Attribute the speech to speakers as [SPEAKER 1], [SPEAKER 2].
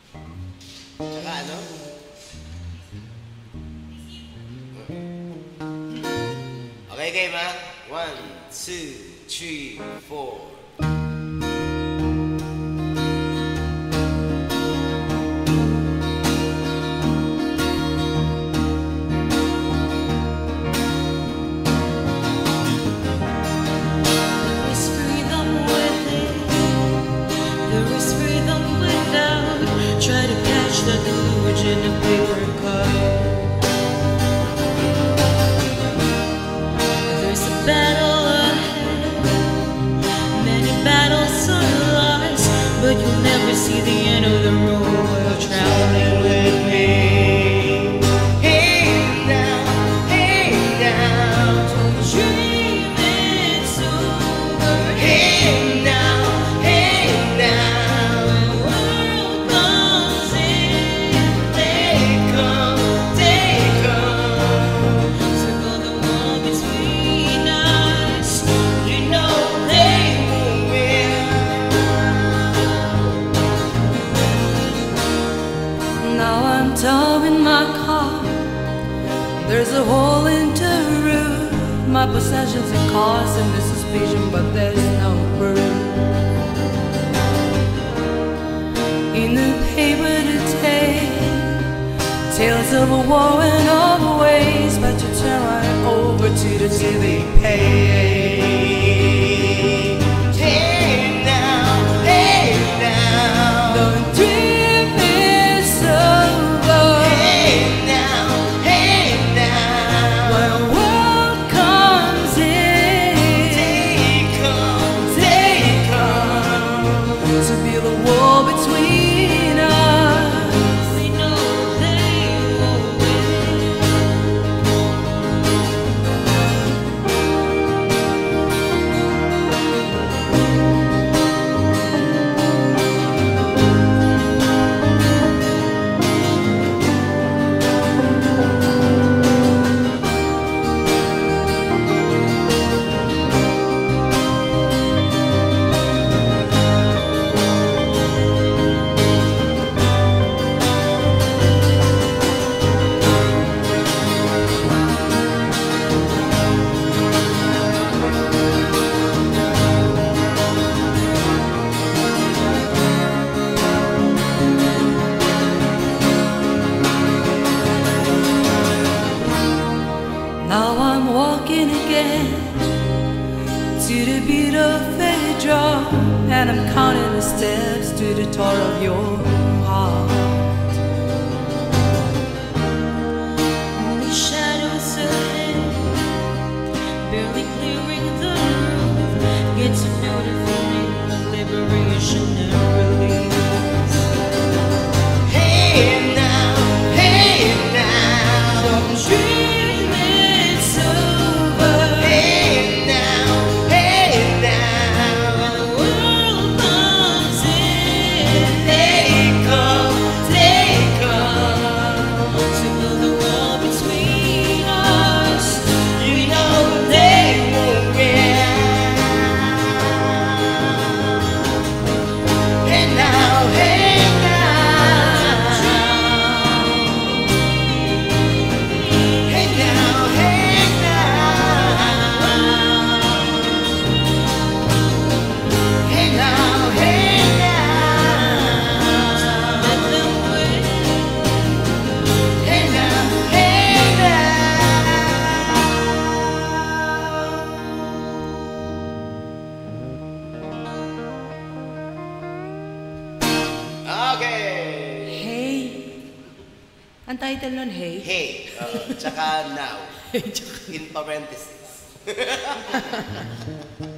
[SPEAKER 1] Tsaka ano? Okay, game ha? 1, 2, 3, 4.
[SPEAKER 2] Like a eugene in a paper cup. There's a battle ahead, many battles are lost, but you'll never see the end of the road while you're traveling with me.
[SPEAKER 1] Hey now, hey now,
[SPEAKER 2] Don't dream it's over.
[SPEAKER 1] hey now, hey now.
[SPEAKER 2] Down in my car, there's a hole in the roof. My possessions are cars and the suspicion, but there's no proof. In the paper today, tales of a war and all the ways, but you turn right over to the TV page.
[SPEAKER 1] Hey now, hey now.
[SPEAKER 2] Don't dream. Now I'm walking again to the beat of a drum, and I'm counting the steps to the door of your heart. Only shadows ahead, barely clearing the roof. Get to know the feeling of liberation and release.
[SPEAKER 1] Hey now, hey now.
[SPEAKER 2] Don't dream.
[SPEAKER 1] Okay.
[SPEAKER 2] Hey. Ang title nun, Hey?
[SPEAKER 1] Hey. Tsaka now. In parentheses.